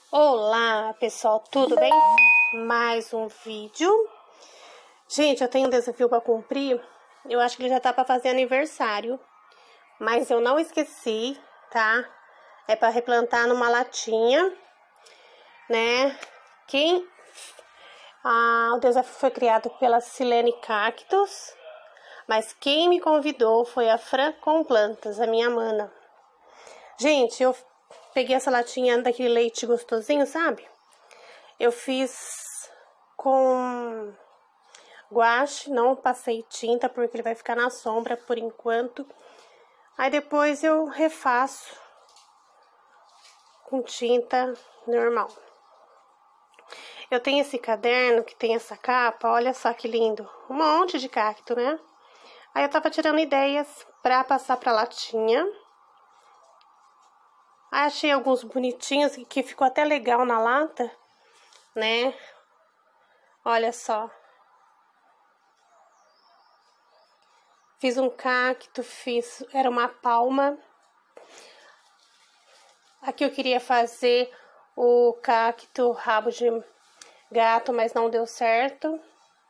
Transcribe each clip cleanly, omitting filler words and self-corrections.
Olá, pessoal, tudo bem? Mais um vídeo. Gente, eu tenho um desafio para cumprir. Eu acho que ele já tá para fazer aniversário, mas eu não esqueci, tá? É para replantar numa latinha, né? O desafio foi criado pela Silene Cactus, mas quem me convidou foi a Fran com Plantas, a minha mana. Gente, eu peguei essa latinha daquele leite gostosinho, sabe? Eu fiz com guache, não passei tinta porque ele vai ficar na sombra por enquanto. Aí depois eu refaço com tinta normal. Eu tenho esse caderno que tem essa capa, olha só que lindo. Um monte de cacto, né? Aí eu tava tirando ideias pra passar pra latinha. Achei alguns bonitinhos que ficou até legal na lata, né? Olha só. Fiz um cacto, era uma palma. Aqui eu queria fazer o cacto rabo de gato, mas não deu certo.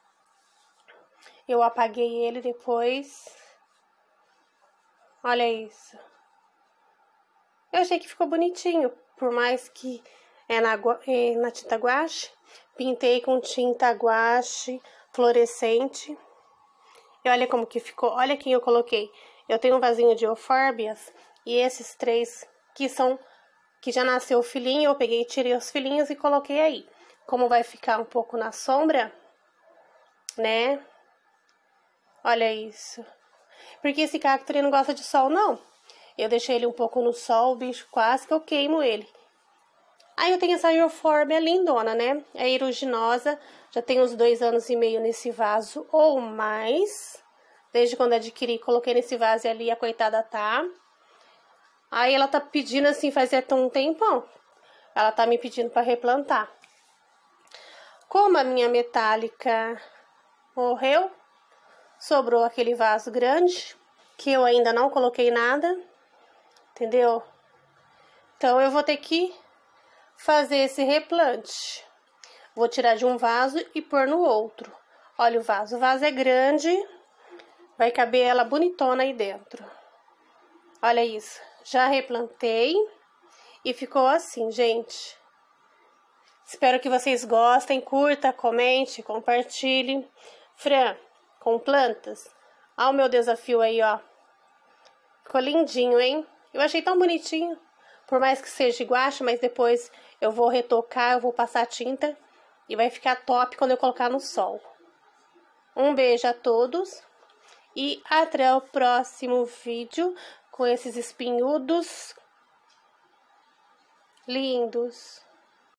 Eu apaguei ele depois. Olha isso. Eu achei que ficou bonitinho, por mais que na tinta guache. Pintei com tinta guache fluorescente. E olha como que ficou. Olha quem eu coloquei. Eu tenho um vasinho de eufórbias e esses três que já nasceu o filhinho, eu peguei, tirei os filhinhos e coloquei aí. Como vai ficar um pouco na sombra, né? Olha isso. Porque esse cacto ele não gosta de sol, não. Eu deixei ele um pouco no sol, o bicho quase que eu queimo ele. Aí eu tenho essa eufórbia lindona, né? É aeruginosa, já tem uns 2 anos e meio nesse vaso ou mais. Desde quando adquiri, coloquei nesse vaso e ali a coitada tá. Aí ela tá pedindo assim, fazia um tempão. Ela tá me pedindo pra replantar. Como a minha metálica morreu, sobrou aquele vaso grande, que eu ainda não coloquei nada, entendeu? Então eu vou ter que fazer esse replante. Vou tirar de um vaso e pôr no outro. Olha o vaso é grande, vai caber ela bonitona aí dentro. Olha isso, já replantei e ficou assim, gente. Espero que vocês gostem, curta, comente, compartilhe. Fran, com plantas. Olha o meu desafio aí, ó. Ficou lindinho, hein? Eu achei tão bonitinho. Por mais que seja guache, mas depois eu vou retocar, eu vou passar tinta. E vai ficar top quando eu colocar no sol. Um beijo a todos. E até o próximo vídeo com esses espinhudos lindos.